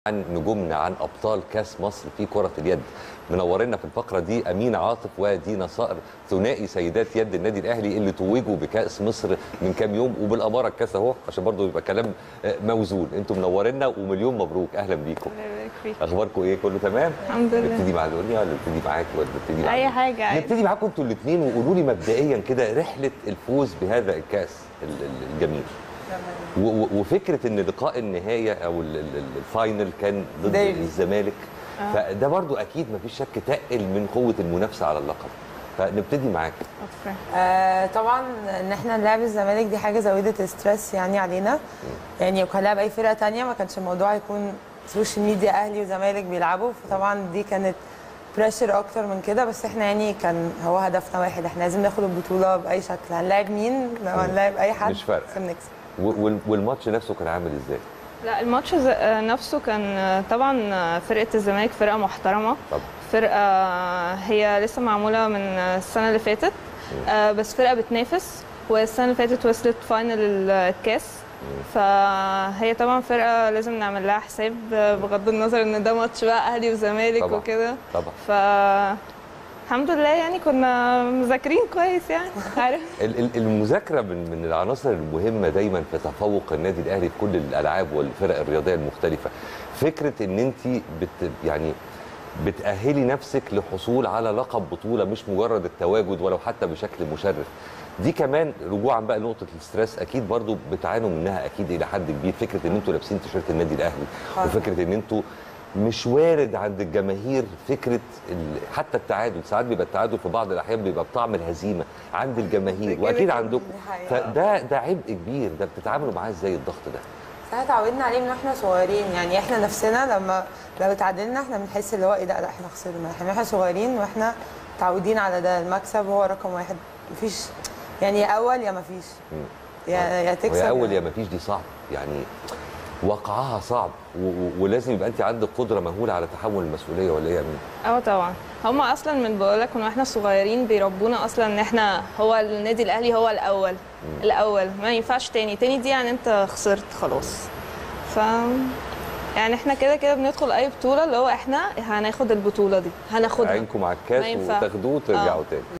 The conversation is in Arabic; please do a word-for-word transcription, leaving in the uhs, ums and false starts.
عن نجومنا، عن ابطال كاس مصر في كره اليد. منورنا في الفقره دي امين عاطف ودينا صقر، ثنائي سيدات يد النادي الاهلي اللي توجوا بكاس مصر من كام يوم، وبالاماره الكاس اهو عشان برضو يبقى كلام موزون. انتم منورنا ومليون مبروك، اهلا بيكم. اخباركم ايه؟ كله تمام؟ الحمد لله. نبتدي مع دنيا ولا نبتدي معاك ولا نبتدي مع اي حاجه عادي؟ نبتدي معاكم انتوا الاثنين وقولوا لي مبدئيا كده رحله الفوز بهذا الكاس الجميل. وفكره ان لقاء النهايه او الفاينل كان ضد الزمالك، آه. فده برضو اكيد ما فيش شك تقل من قوه المنافسه على اللقب. فنبتدي معاك. اوكي. آه طبعا ان احنا نلعب الزمالك دي حاجه زودت ستريس يعني علينا، يعني وكان لعب اي فرقه ثانيه ما كانش الموضوع هيكون سوشيال ميديا اهلي وزمالك بيلعبوا، فطبعا دي كانت بريشر اكتر من كده. بس احنا يعني كان هو هدفنا واحد، احنا لازم ناخد البطوله باي شكل، هنلاعب مين لو هنلاعب اي حد مش فارقه لازم نكسب. والماتش نفسه كان عامل ازاي؟ لا الماتش نفسه كان طبعا فرقه الزمالك فرقه محترمه، طبعا. فرقه هي لسه معموله من السنه اللي فاتت، بس فرقه بتنافس، والسنه اللي فاتت وصلت فاينل الكاس، فهي طبعا فرقه لازم نعمل لها حساب بغض النظر ان ده ماتش بقى اهلي وزمالك وكده. طبعا ف الحمد لله يعني كنا مذاكرين كويس يعني عارف. المذاكره من من العناصر المهمه دايما في تفوق النادي الاهلي في كل الالعاب والفرق الرياضيه المختلفه. فكره ان انت بت يعني بتاهلي نفسك للحصول على لقب بطوله، مش مجرد التواجد ولو حتى بشكل مشرف. دي كمان رجوعا بقى لنقطه الاسترس، اكيد برضو بتعانوا منها اكيد الى حد كبير، فكره ان انتوا لابسين تيشيرت النادي الاهلي، وفكره ان انتوا مش وارد عند الجماهير فكره حتى التعادل، ساعات بيبقى التعادل في بعض الاحيان بيبقى بطعم الهزيمه عند الجماهير، واكيد عندكم. فده ده عبء كبير، ده بتتعاملوا معاه ازاي الضغط ده؟ احنا اتعودنا عليه من واحنا صغيرين، يعني احنا نفسنا لما لو اتعادلنا احنا بنحس اللي هو ايه ده، لا احنا خسرنا، احنا واحنا صغيرين واحنا متعودين على ده، المكسب هو رقم واحد، مفيش يعني يا اول يا مفيش، يا يا تكسب يا اول يا مفيش. دي صعب يعني، وقعها صعب، ولازم يبقى انت عندك قدره مهوله على تحمل المسؤوليه، ولا ايه يا امين؟ اه طبعا، هم اصلا من بقول لك من واحنا صغيرين بيربونا اصلا ان احنا هو النادي الاهلي هو الاول. مم. الاول ما ينفعش تاني، تاني دي يعني انت خسرت خلاص. ف يعني احنا كده كده بندخل اي بطوله اللي هو احنا هناخد البطوله دي، هناخدها. عينكم على الكاس وتاخدوه وترجعوا تاني.